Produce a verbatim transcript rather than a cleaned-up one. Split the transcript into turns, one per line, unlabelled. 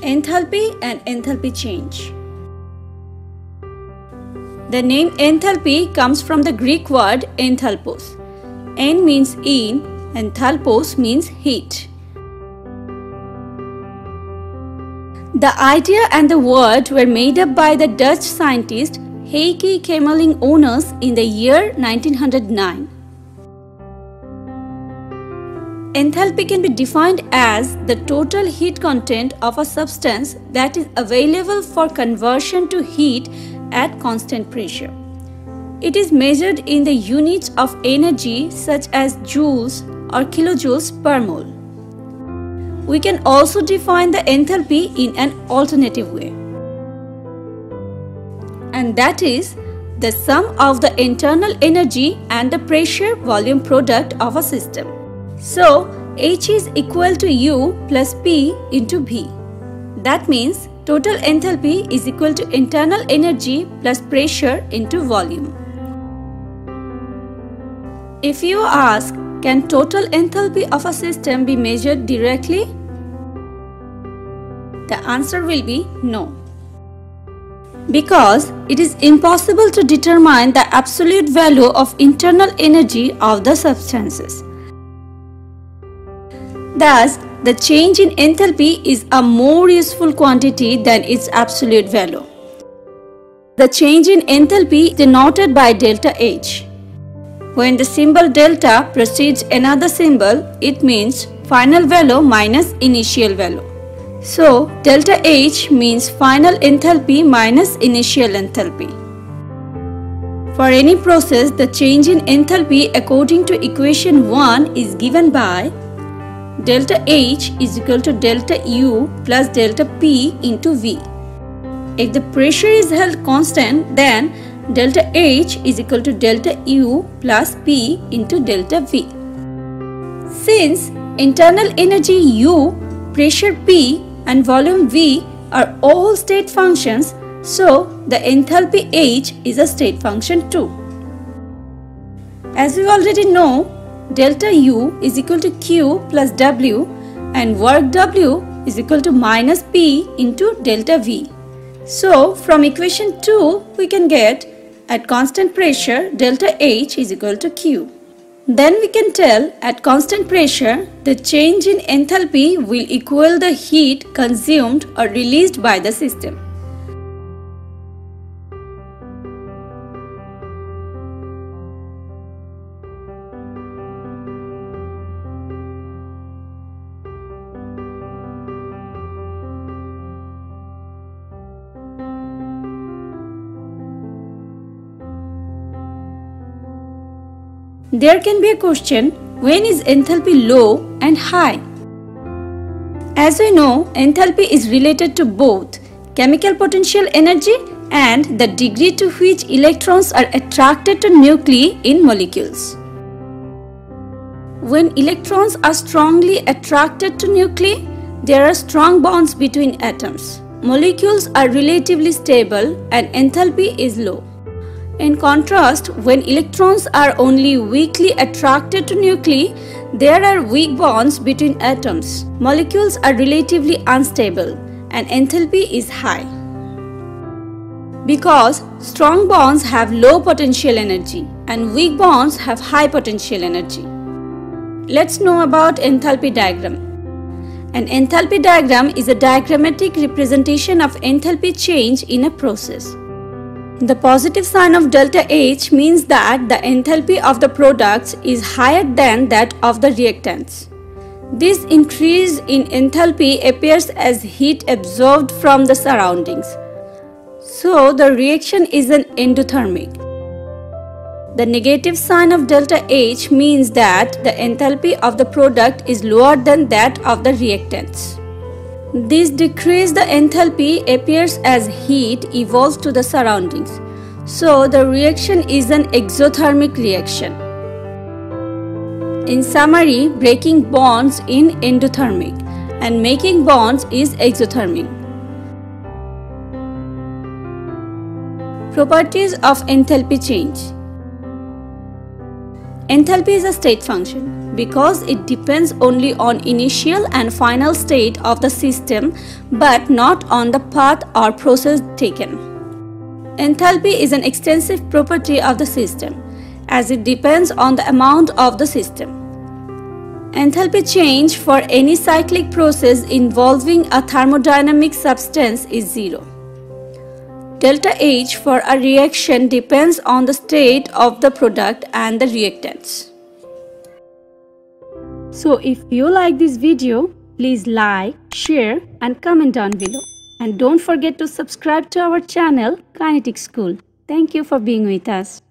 Enthalpy and enthalpy change. The name enthalpy comes from the Greek word enthalpos. En means in and thalpos means heat. The idea and the word were made up by the Dutch scientist Heike Kamerlingh Onnes in the year nineteen oh nine. Enthalpy can be defined as the total heat content of a substance that is available for conversion to heat at constant pressure. It is measured in the units of energy such as joules or kilojoules per mole. We can also define the enthalpy in an alternative way, and that is the sum of the internal energy and the pressure volume product of a system. So, H is equal to U plus P into V. That means total enthalpy is equal to internal energy plus pressure into volume. If you ask, can total enthalpy of a system be measured directly? The answer will be no. Because it is impossible to determine the absolute value of internal energy of the substances. Thus, the change in enthalpy is a more useful quantity than its absolute value. The change in enthalpy is denoted by delta H. When the symbol delta precedes another symbol, it means final value minus initial value. So, delta H means final enthalpy minus initial enthalpy. For any process, the change in enthalpy according to equation one is given by delta H is equal to delta U plus delta P into V. If the pressure is held constant, then delta H is equal to delta U plus P into delta V. Since internal energy U, pressure P and volume V are all state functions, so the enthalpy H is a state function too. As we already know, delta U is equal to Q plus W and work W is equal to minus P into delta V. So, from equation two, we can get at constant pressure delta H is equal to Q. Then we can tell at constant pressure the change in enthalpy will equal the heat consumed or released by the system. There can be a question, when is enthalpy low and high? As we know, enthalpy is related to both chemical potential energy and the degree to which electrons are attracted to nuclei in molecules. When electrons are strongly attracted to nuclei, there are strong bonds between atoms. Molecules are relatively stable and enthalpy is low. In contrast, when electrons are only weakly attracted to nuclei, there are weak bonds between atoms. Molecules are relatively unstable and enthalpy is high. Because strong bonds have low potential energy and weak bonds have high potential energy. Let's know about enthalpy diagram. An enthalpy diagram is a diagrammatic representation of enthalpy change in a process. The positive sign of delta H means that the enthalpy of the products is higher than that of the reactants. This increase in enthalpy appears as heat absorbed from the surroundings. So, the reaction is an endothermic. The negative sign of delta H means that the enthalpy of the product is lower than that of the reactants. This decrease the enthalpy appears as heat evolves to the surroundings. So, the reaction is an exothermic reaction. In summary, breaking bonds is endothermic and making bonds is exothermic. Properties of enthalpy change. Enthalpy is a state function because it depends only on initial and final state of the system but not on the path or process taken. Enthalpy is an extensive property of the system as it depends on the amount of the system. Enthalpy change for any cyclic process involving a thermodynamic substance is zero. Delta H for a reaction depends on the state of the product and the reactants. So if you like this video, please like, share and comment down below. And don't forget to subscribe to our channel Kinetic School. Thank you for being with us.